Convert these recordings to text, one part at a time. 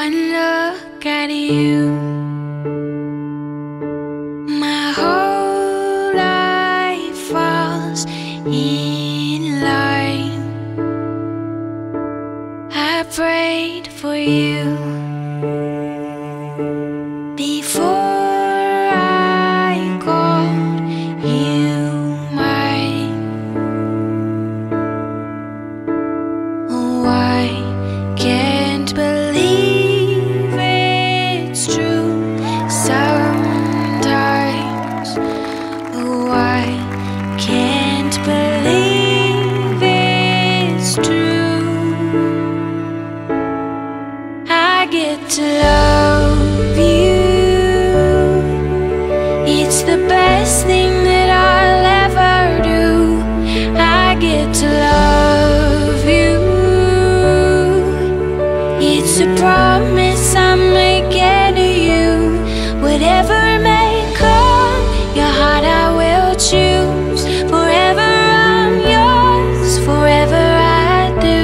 One look at you, my whole life falls in line. I prayed for you before I called you mine. Oh, I can't believe it's true sometimes. Oh, I can't believe it's true. I get to love you. It's the best thing that I'll ever do. I get to love you. It's a promise I'm making to you. Whatever may come, your heart I will choose. Forever I'm yours, forever I do.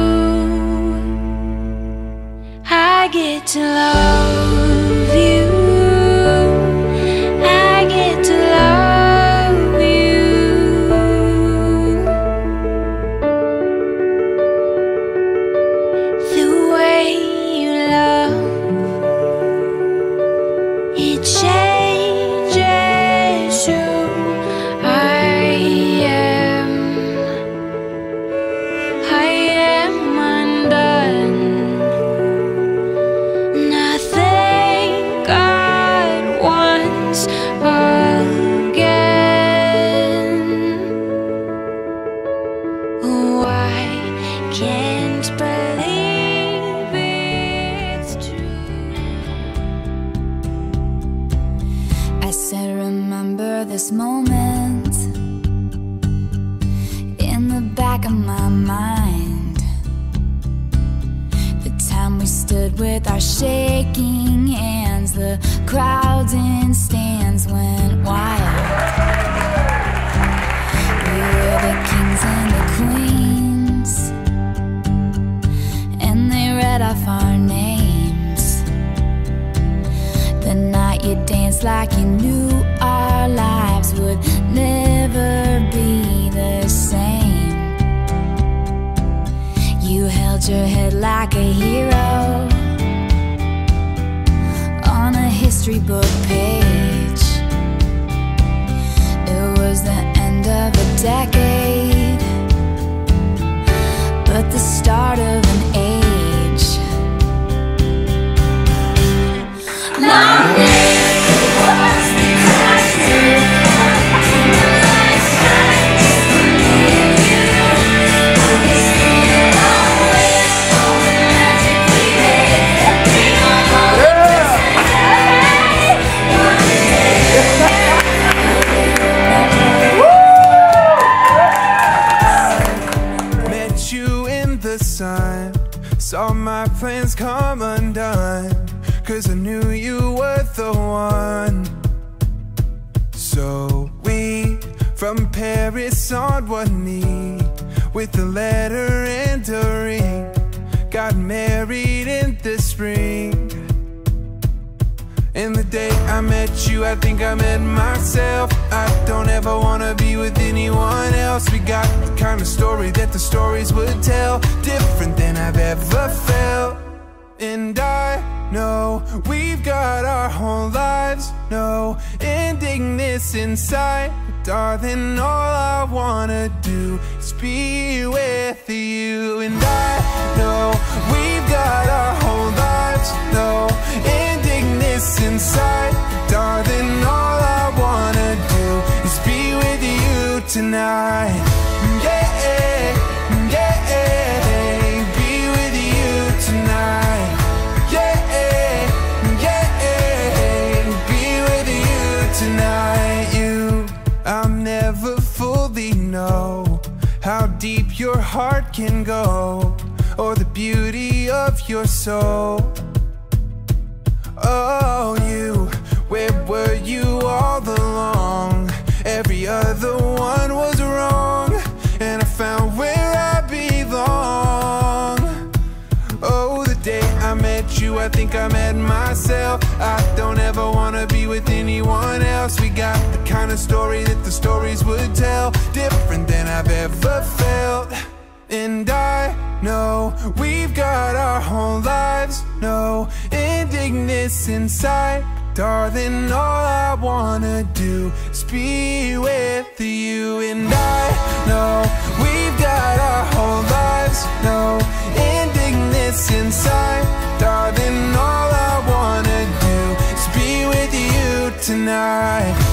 I get to love you. I get to love you. The way you love, it changes who I am. I am undone. And I thank God once again. Oh, I can't believe it's true. I said, remember this moment in the back of my mind. The time we stood with our shaking hands, the crowds in stands went wild. We were the kings and the queens, and they read off our names. The night you danced like you knew our lives would never be the same. You held your head like a hero on a history book page. It was the end of a decade, but the start of an age. Long live the ones that crashed through. And the light shines for you. It's still always all the magic we made. Bring on all the presents. One day. Met you in the sun, saw my plans come undone, 'cause I knew you were the one. So we, from Paris on one knee, with a letter and a ring, got married in the spring. And the day I met you, I think I met myself. I don't ever wanna be with anyone else. We got the kind of story that the stories would tell, different than I've ever felt. And I know we've got our whole lives, no ending this inside. But darling, all I wanna do is be with you. And I know we've got our whole lives, no ending this inside. But darling, all I wanna do is be with you tonight. Yeah, yeah, be with you tonight. Yeah, be with you tonight. I'll never fully know how deep your heart can go, or the beauty of your soul. Oh, where were you all along? Every other one was wrong, and I found where I belong. Oh, the day I met you, I I met myself. I don't ever wanna be with anyone else. We got the kind of story that the stories would tell, different than I've ever felt. And I know we've got our whole lives, no ending this inside. Darling, all I wanna do is be with you. And I know we've got our whole lives, no ending this inside. Darling, all I wanna do is be with you tonight.